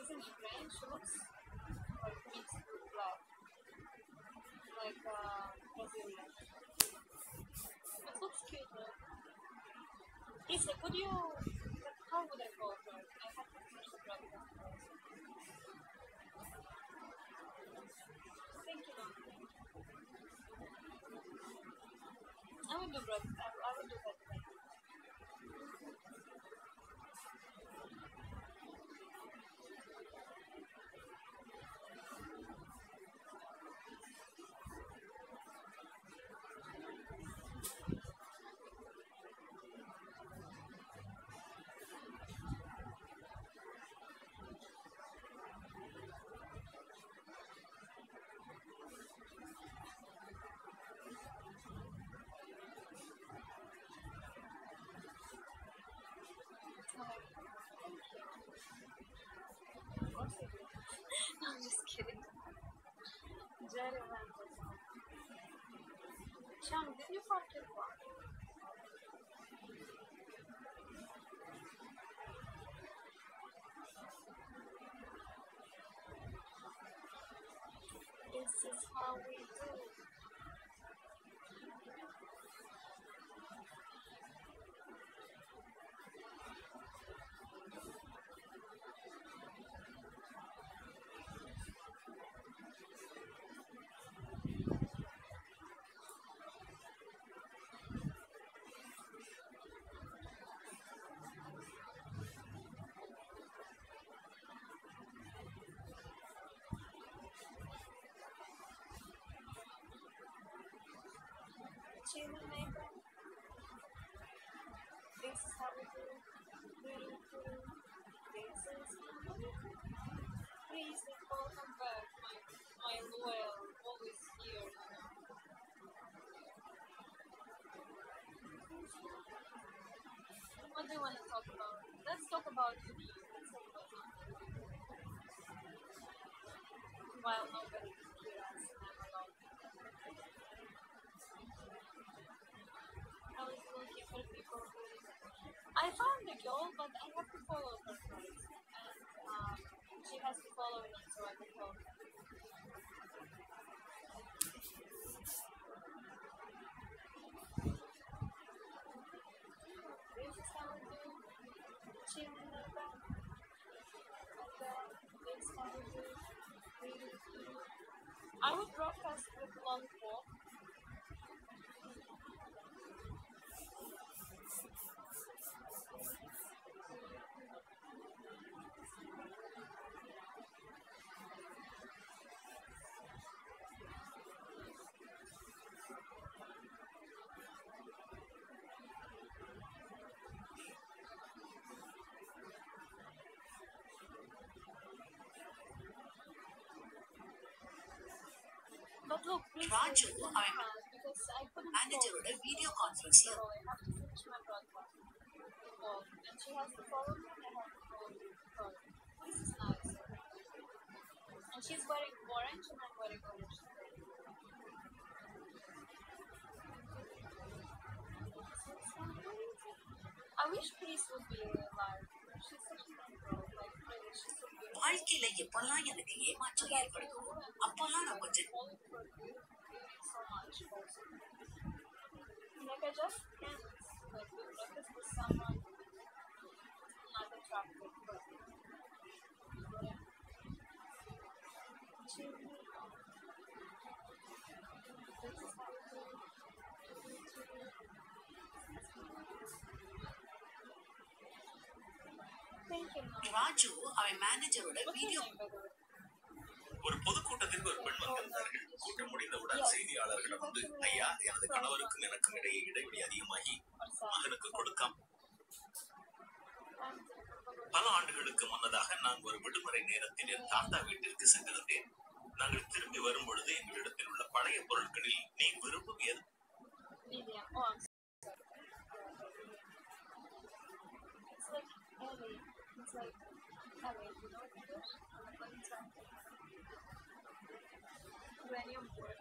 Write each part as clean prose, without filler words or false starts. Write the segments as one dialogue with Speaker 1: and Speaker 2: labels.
Speaker 1: in Ukraine, she looks like mixed with black, like Brazilian. It looks cute, though. Lisa, could you, how would I call her? I have to finish the broadcast. Thank you, Mom. I will do broadcast. I will do that. I'm just kidding. Jerry Randall. Sean, did you park your car? This is how we do. Chili maker. This is how we do. This is how we do. Please, welcome back, my loyal, always here. What do you want to talk about? Let's talk about you. Let's talk about you. While nobody can hear us and I'm alone. I was looking for people who... I found the girl, but I have to follow her first. And she has to follow me so I can follow her. This is how we do. Chilling like that. Like that. This is how we do. I would broadcast with long walk. But look, please,
Speaker 2: Raju, I'm
Speaker 1: because I couldn't
Speaker 2: manager
Speaker 1: follow.
Speaker 2: of a video conference
Speaker 1: So
Speaker 2: here.
Speaker 1: I have to finish my broadcast. And she has to follow me and I have to follow her. This is nice. And she's wearing orange and I'm wearing orange today. I wish Chris would be alive. She's such a nice girl. Like, really, she's so beautiful.
Speaker 2: வாழ்க்கையில எப்பெல்லாம் எனக்கு ஏமாற்றம் ஏற்படுதோ அப்பெல்லாம் நான் கொஞ்சம்
Speaker 1: So much also. Like I just can't like do breakfast with someone not attractive, but this is how we do. Thank you, Mom.
Speaker 2: Raju அவன் மேனேஜரோட
Speaker 1: What's your
Speaker 2: video
Speaker 1: name, by the way?
Speaker 3: ஒரு பொதுக்கூட்டத்திற்கு ஒரு பெண் வந்திருந்தார்கள். கூட்டம் முடிந்தவுடன் செய்தியாளர்களிடம் வந்து, ஐயா, எனது கணவருக்கும் எனக்கும் இடையே இடைவெளி அதிகமாகி மகனுக்கு கொடுக்காம பல ஆண்டுகளுக்கு முன்னதாக நான் ஒரு விடுமுறை நேரத்தில் என் தாத்தா வீட்டிற்கு சென்றிருந்தேன். நாங்கள் திரும்பி வரும் பொழுது எங்களிடத்தில் உள்ள பழைய பொருட்களில் நீ விரும்பும் எது?
Speaker 1: Medium. Oh, I'm sorry. It's like LA. It's like LA, you know what it is? It's like uranium board.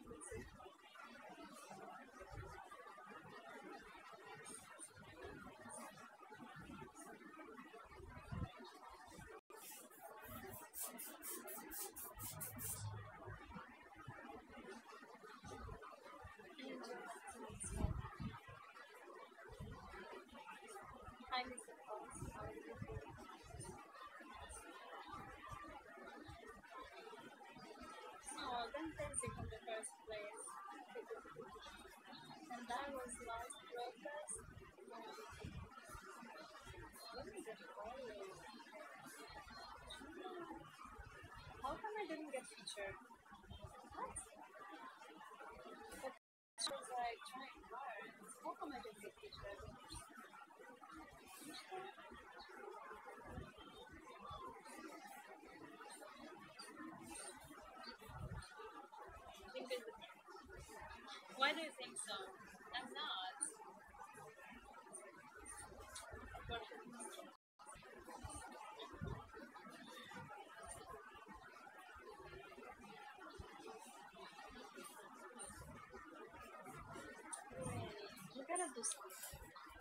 Speaker 1: feature. What? But she was like trying hard. How come I didn't get feature? Why do you think so? I'm not. But you gotta do something.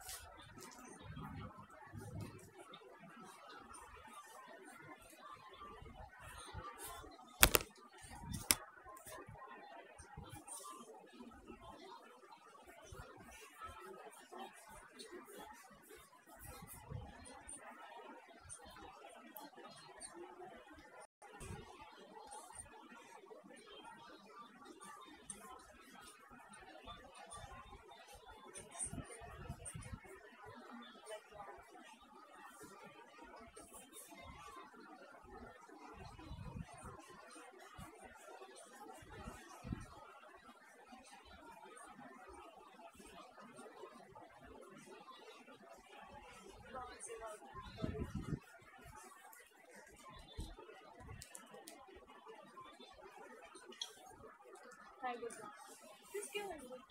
Speaker 1: Hi, good luck. This girl is good.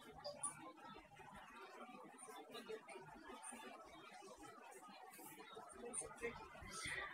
Speaker 1: What do you think? It's pretty.